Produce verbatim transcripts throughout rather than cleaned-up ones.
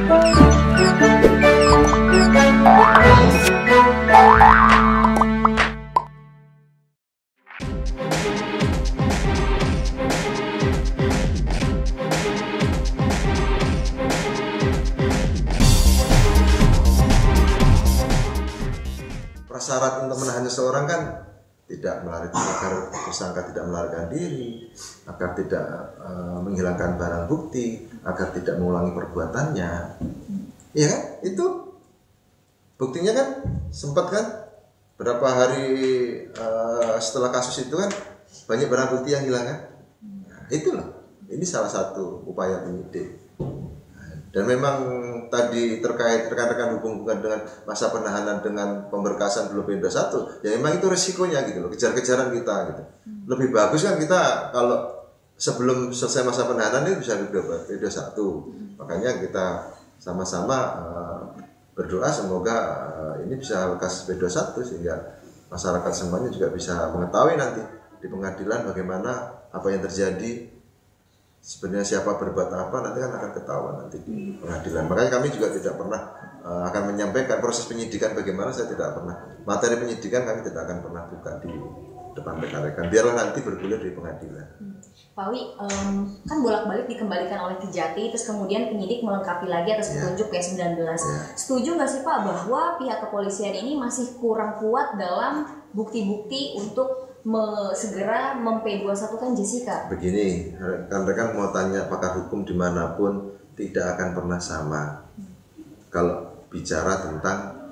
Syarat untuk menahan seseorang kan tidak melarikan, agar tersangka tidak melarikan diri, agar tidak uh, menghilangkan barang bukti, agar tidak mengulangi perbuatannya. Iya kan? Itu buktinya kan sempat kan berapa hari uh, setelah kasus itu kan banyak barang bukti yang hilang kan? Nah, itulah. Ini salah satu upaya penyidik. Dan memang tadi terkait rekan-rekan hubungan dengan masa penahanan dengan pemberkasan belum P dua puluh satu, ya memang itu resikonya gitu loh, kejar-kejaran kita gitu. Lebih bagus kan kita kalau sebelum selesai masa penahanan itu bisa P dua puluh satu. Makanya kita sama-sama uh, berdoa semoga uh, ini bisa lekas P dua puluh satu sehingga masyarakat semuanya juga bisa mengetahui nanti di pengadilan bagaimana apa yang terjadi. Sebenarnya siapa berbuat apa nanti kan akan ketahuan nanti di pengadilan. Makanya kami juga tidak pernah uh, akan menyampaikan proses penyidikan bagaimana, saya tidak pernah. Materi penyidikan kami tidak akan pernah buka di depan rekan-rekan. Biarlah nanti bergulir di pengadilan. Hmm. Pak Wi, um, kan bolak-balik dikembalikan oleh Kejati, terus kemudian penyidik melengkapi lagi atas petunjuk P sembilan belas. Yeah. Setuju nggak sih Pak bahwa pihak kepolisian ini masih kurang kuat dalam bukti-bukti untuk Me, segera mem P dua puluh satu kan Jessica? Begini, rekan-rekan mau tanya pakar hukum dimanapun tidak akan pernah sama. Hmm. Kalau bicara tentang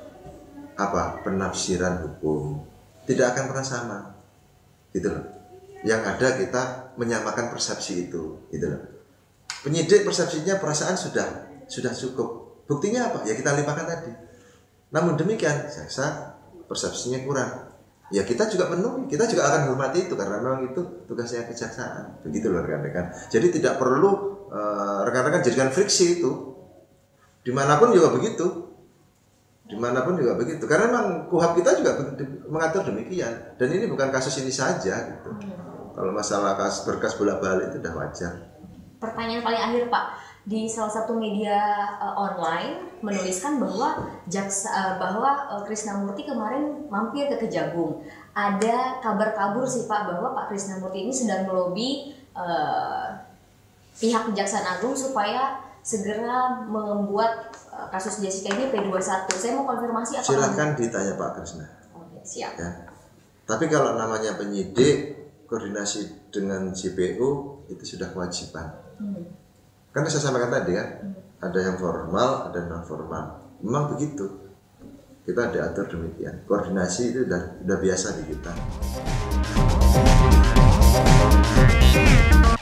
apa penafsiran hukum, tidak akan pernah sama, gitu loh. Yang ada kita menyamakan persepsi itu, gitu loh. Penyidik persepsinya perasaan sudah sudah cukup. Buktinya apa? Ya kita limpahkan tadi. Namun demikian, jaksa persepsinya kurang. Ya kita juga penuhi, kita juga akan hormati itu karena memang itu tugasnya kejaksaan. Begitu loh rekan-rekan. Jadi tidak perlu uh, rekan-rekan jadikan friksi itu. Dimanapun juga begitu. Dimanapun juga begitu. Karena memang kuhab kita juga mengatur demikian. Dan ini bukan kasus ini saja gitu. Hmm. Kalau masalah kasus berkas bolak-balik itu sudah wajar. Pertanyaan paling akhir Pak. Di salah satu media uh, online menuliskan bahwa jaksa uh, bahwa uh, Krisnamurti kemarin mampir ke Kejagung. Ada kabar kabur sih Pak bahwa Pak Krisnamurti ini sedang melobi uh, pihak Kejaksaan Agung supaya segera membuat uh, kasus Jessica ini P dua puluh satu. Saya mau konfirmasi apa? Silahkan ditanya Pak Krisna. Oke, siap. Ya. Tapi kalau namanya penyidik koordinasi dengan J P U itu sudah kewajiban. Hmm. Kan saya sampaikan tadi kan, hmm. ada yang formal, ada non formal. Memang begitu. Kita diatur demikian. Koordinasi itu sudah, sudah biasa di kita.